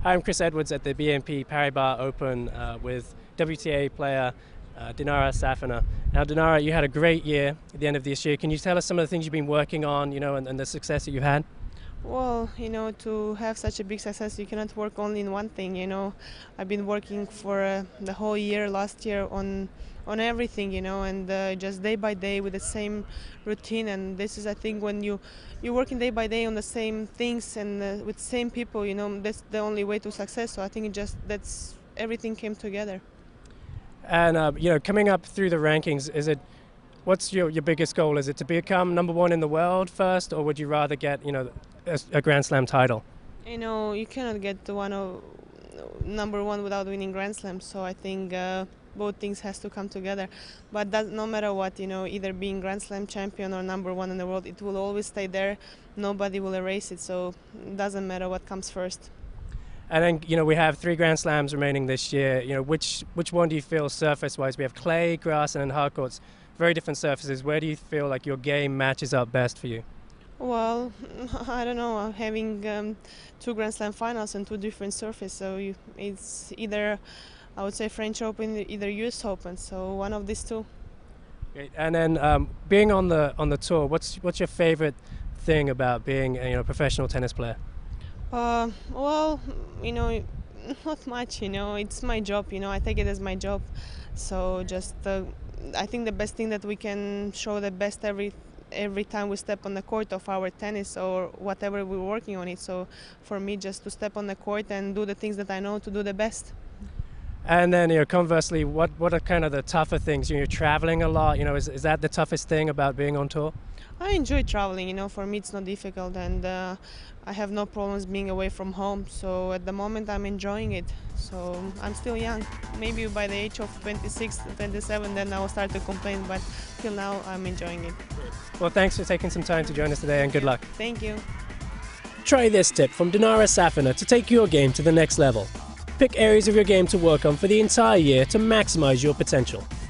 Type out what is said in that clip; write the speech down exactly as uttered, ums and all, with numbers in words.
Hi, I'm Chris Edwards at the B N P Paribas Open uh, with W T A player uh, Dinara Safina. Now, Dinara, you had a great year at the end of this year. Can you tell us some of the things you've been working on, you know, and, and the success that you've had? Well, you know, to have such a big success, you cannot work only in one thing. You know, I've been working for uh, the whole year, last year, on on everything. You know, and uh, just day by day with the same routine. And this is, I think, when you you're working day by day on the same things and uh, with same people. You know, that's the only way to success. So I think it just that's everything came together. And uh, you know, coming up through the rankings, is it what's your, your biggest goal? Is it to become number one in the world first, or would you rather get, you know, a, a Grand Slam title? You know, you cannot get to one of number one without winning Grand Slam. So I think uh, both things has to come together. But that, no matter what, you know, either being Grand Slam champion or number one in the world, it will always stay there. Nobody will erase it. So it doesn't matter what comes first. And then, you know, we have three Grand Slams remaining this year. You know, which which one do you feel surface-wise? We have clay, grass, and then hard courts. Very different surfaces. Where do you feel like your game matches up best for you? Well, I don't know. Having um, two Grand Slam finals and two different surfaces, so you, it's either, I would say, French Open, either U S Open. So one of these two. Great. And then um, being on the on the tour, what's what's your favorite thing about being a, you know, a professional tennis player? Uh, well, you know, not much. You know, it's my job. You know, I take it as my job. So just, uh, I think the best thing that we can show the best every every time we step on the court of our tennis or whatever we're working on it. So for me, just to step on the court and do the things that I know to do the best. And then, you know, conversely, what what are kind of the tougher things? You know, you're traveling a lot. You know, is is that the toughest thing about being on tour? I enjoy traveling, you know, for me it's not difficult, and uh, I have no problems being away from home. So at the moment I'm enjoying it. So I'm still young. Maybe by the age of twenty-six, twenty-seven, then I will start to complain, but till now I'm enjoying it. Well, thanks for taking some time to join us today, and good luck. Thank you. Try this tip from Dinara Safina to take your game to the next level. Pick areas of your game to work on for the entire year to maximize your potential.